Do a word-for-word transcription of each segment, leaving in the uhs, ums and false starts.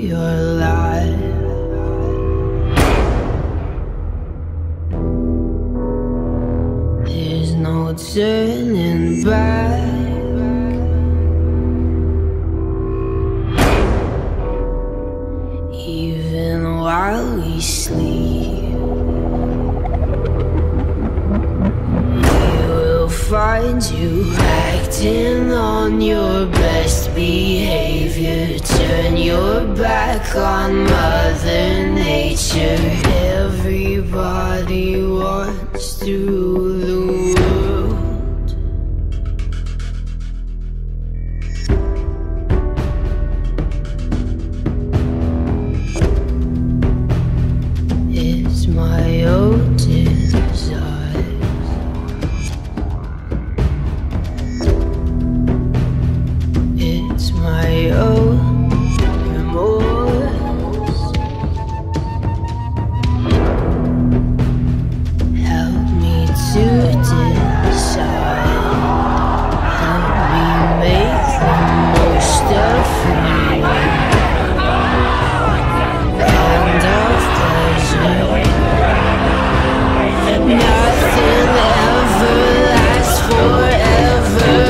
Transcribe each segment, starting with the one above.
your life. There's no turning back. Even while we sleep, we will find you acting on your best behavior. Turn your back on Mother Nature. Everybody wants to rule the world. It's my own desire. It's my own remorse. Help me to decide. Help me make the most of freedom and of pleasure. Nothing ever lasts forever.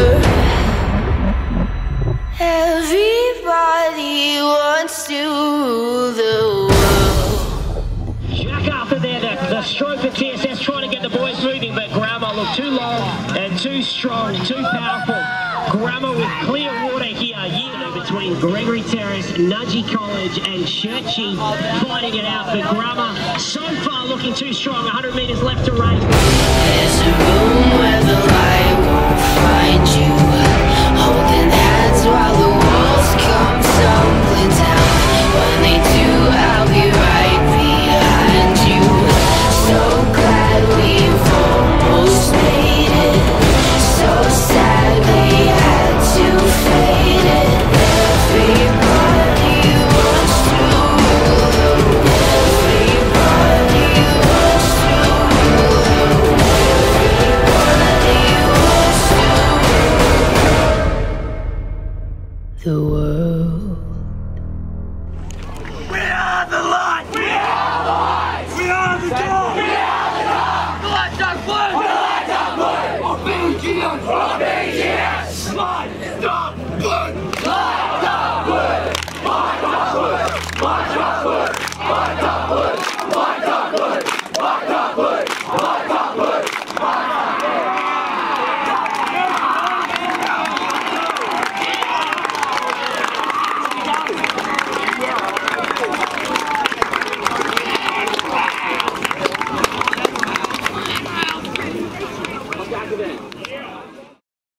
Everybody wants to rule the world. Jack after there, the, the stroke for T S S trying to get the boys moving, but Grammar looked too long and too strong, too powerful. Grammar with clear water here, you know, between Gregory Terrace, Nudgee College and Churchy fighting it out, but Grammar so far looking too strong, one hundred metres left to race. There's a room where the light won't find you, holding hands while the